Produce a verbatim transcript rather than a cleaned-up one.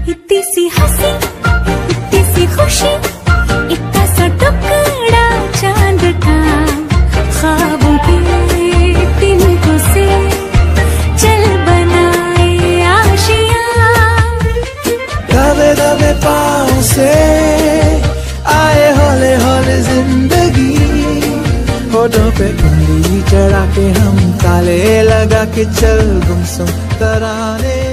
इतनी सी हंसी, इतनी सी खुशी, इतना सा टुकड़ा चांद का, ख्वाबों के तिनकों से चल बनाए आशियां। दबे दबे पाँव से आए हौले हौले जिंदगी, होठों पे उंगली चढ़ा के हम ताले लगा के चल गुमसुम तराने।